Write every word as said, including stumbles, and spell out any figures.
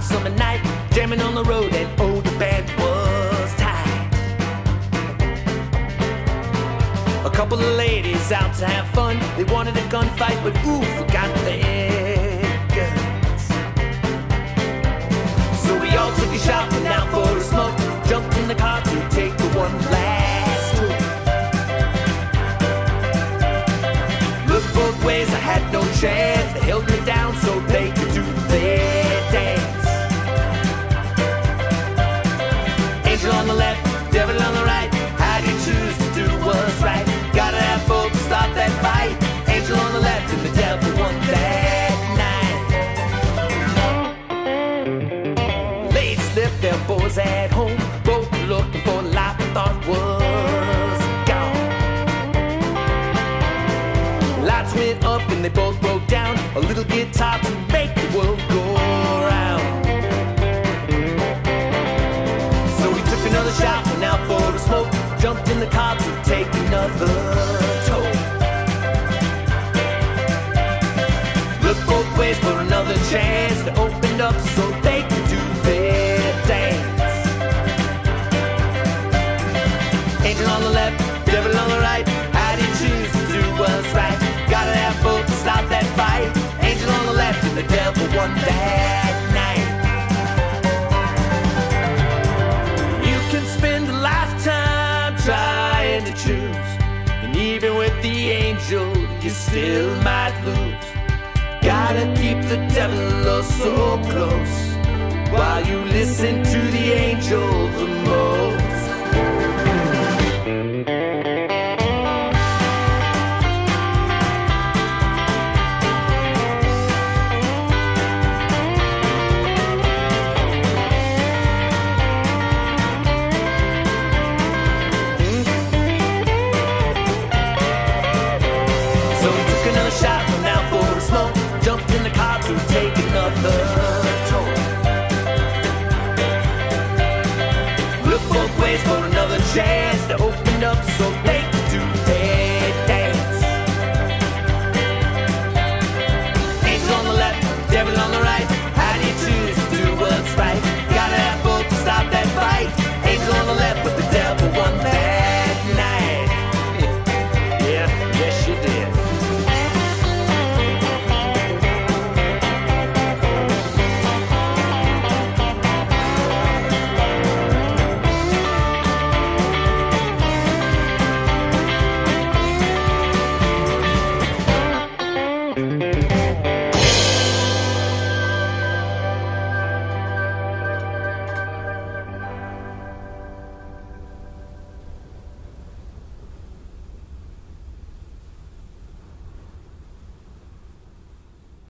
summer night, jamming on the road, and oh, the band was tight. A couple of ladies out to have fun. They wanted a gunfight, but ooh, forgot their guns. So we all took a shot, went out for a smoke, jumped in the car to take the one last tour. Looked both ways, I had no chance. They held me down so they could do their dance. Angel on the left, devil on the right. How do you choose to do what's right? Gotta have both to stop that fight. Angel on the left and the devil won that night. Ladies left their boys at home, both looking for the life I thought was gone. Lights went up and they both broke down. A little guitar to make the world go round. So we took another shot, went out for the smoke, jumped in the car to take another toll. Looked both ways for another chance to open up so they could do their dance. Angel on the left, devil on the right. How do you choose to do what's right? Gotta have both to stop that fight. Angel on the left and the devil won that night. You can spend a lifetime trying to choose, and even with the angel you still might lose. Gotta keep the devil oh so close while you listen to the angel the most.